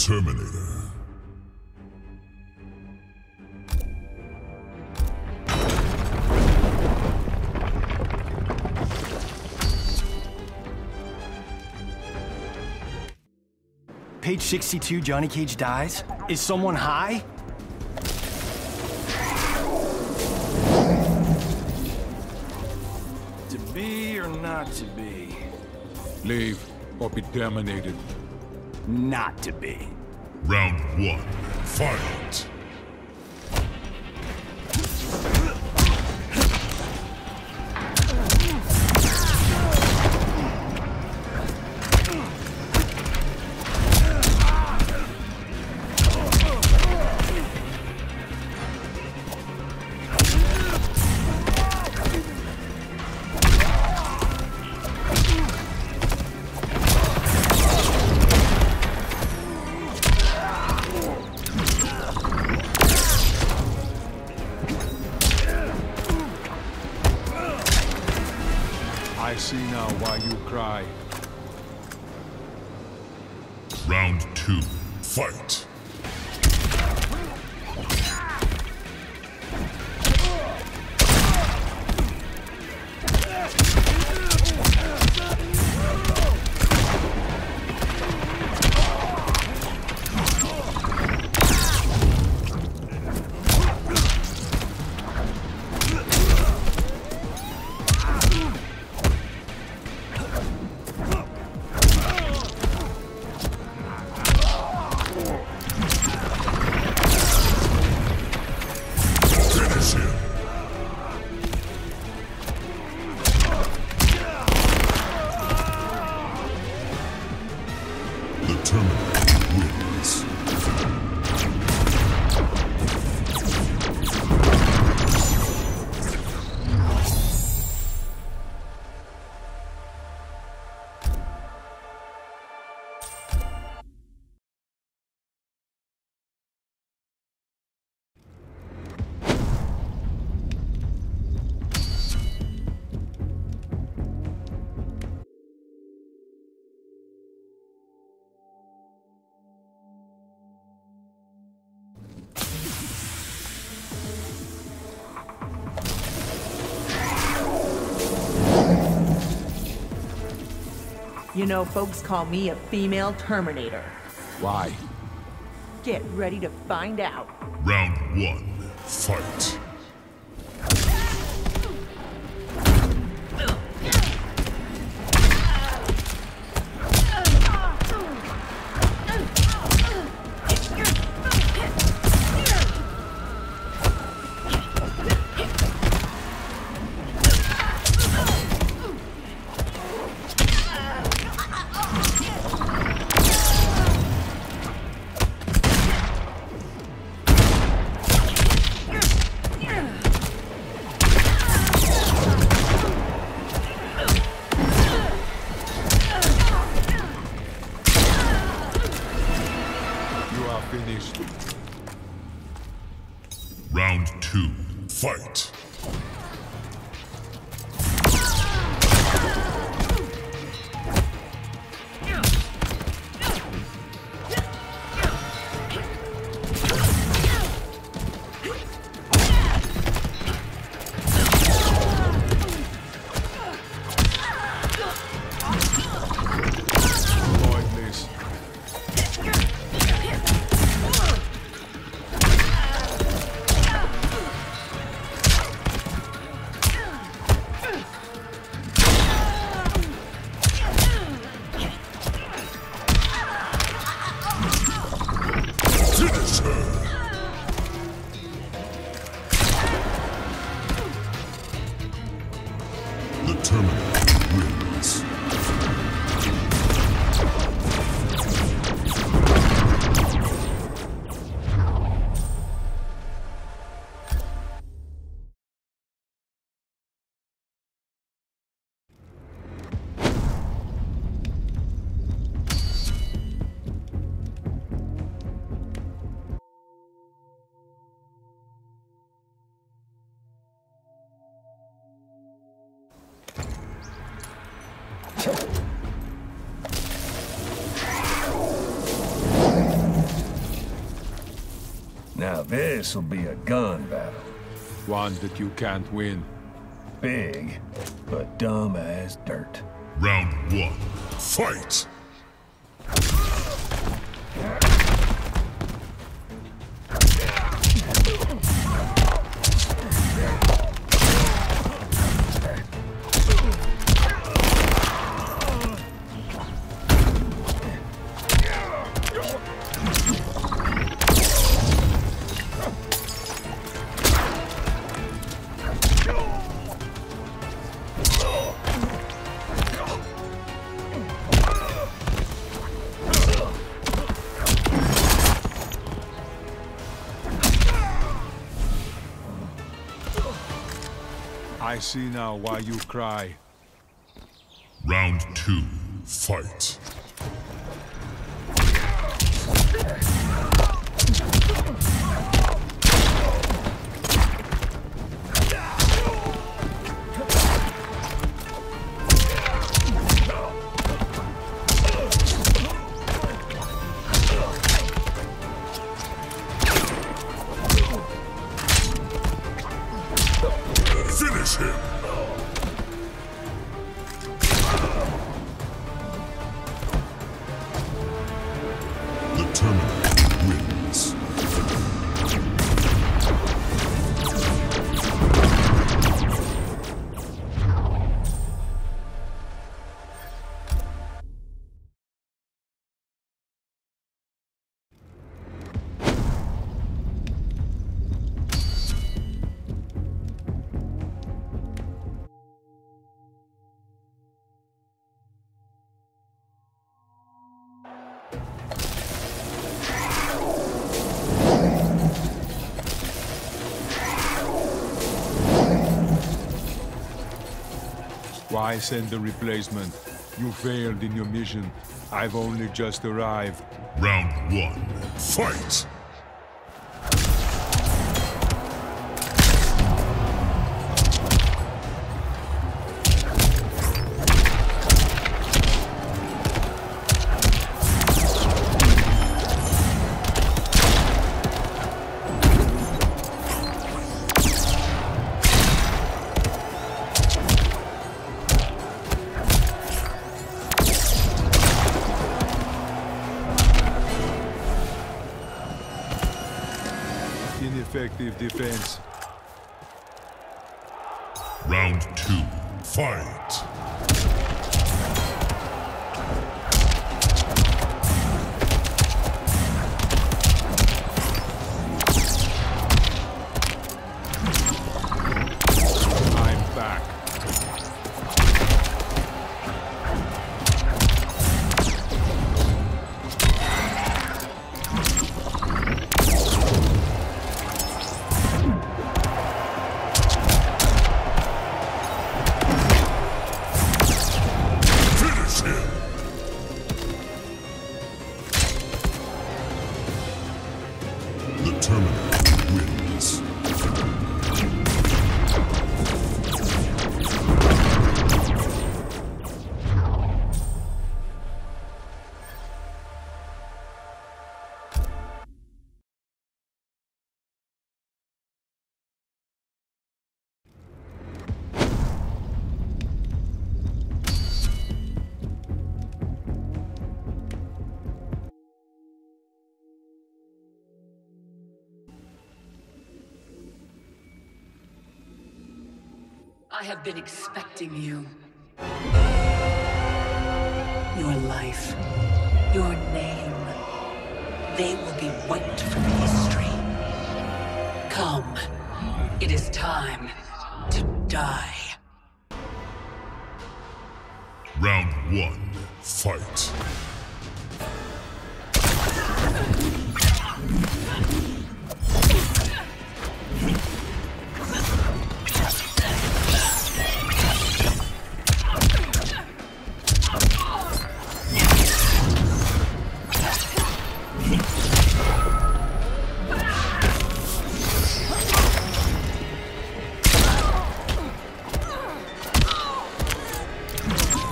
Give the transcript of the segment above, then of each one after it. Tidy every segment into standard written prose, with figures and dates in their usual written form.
Terminator. Page 62, Johnny Cage dies? Is someone high? To be or not to be? Leave or be terminated. Not to be. Round 1. Fight! I see now why you cry. Round 2. Fight! The Terminator wins. You know, folks call me a female Terminator. Why? Get ready to find out. Round 1. Fight! Finished. Round 2. Fight! The Terminator wins. This'll be a gun battle. One that you can't win. Big, but dumb as dirt. Round one, fight! I see now why you cry. Round two, fight! Finish him! The Terminator wins. Why send a replacement? You failed in your mission. I've only just arrived. Round one, fight! Ineffective defense. Round two, fight! I'm back. The Terminator wins. I have been expecting you. Your life, your name, they will be wiped from history. Come, it is time to die. Round one, fight!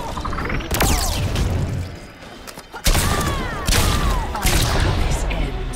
This end.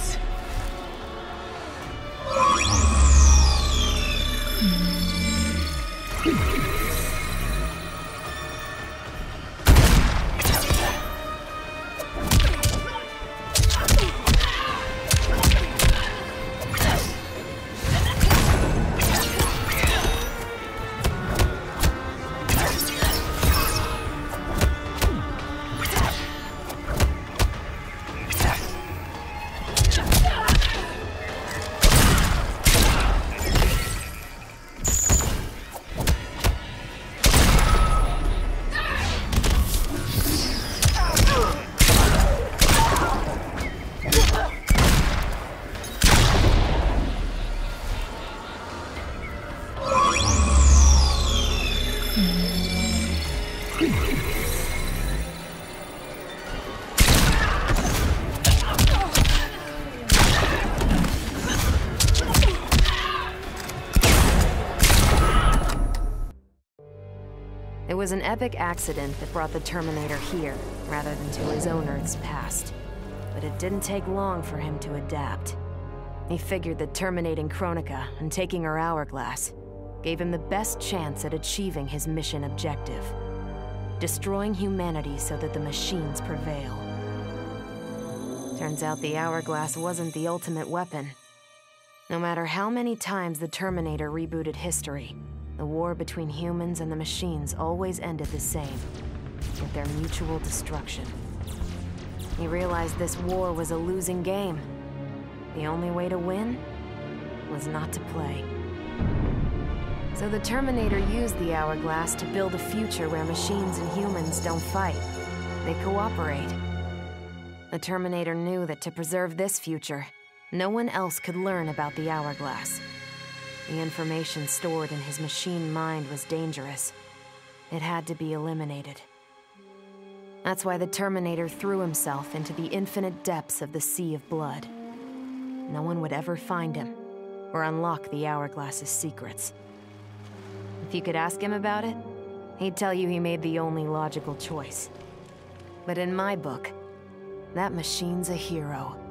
It was an epic accident that brought the Terminator here, rather than to his own Earth's past. But it didn't take long for him to adapt. He figured that terminating Kronika and taking her hourglass gave him the best chance at achieving his mission objective: destroying humanity so that the machines prevail. Turns out the hourglass wasn't the ultimate weapon. No matter how many times the Terminator rebooted history, the war between humans and the machines always ended the same, with their mutual destruction. He realized this war was a losing game. The only way to win was not to play. So the Terminator used the hourglass to build a future where machines and humans don't fight. They cooperate. The Terminator knew that to preserve this future, no one else could learn about the hourglass. The information stored in his machine mind was dangerous. It had to be eliminated. That's why the Terminator threw himself into the infinite depths of the Sea of Blood. No one would ever find him, or unlock the hourglass's secrets. If you could ask him about it, he'd tell you he made the only logical choice. But in my book, that machine's a hero.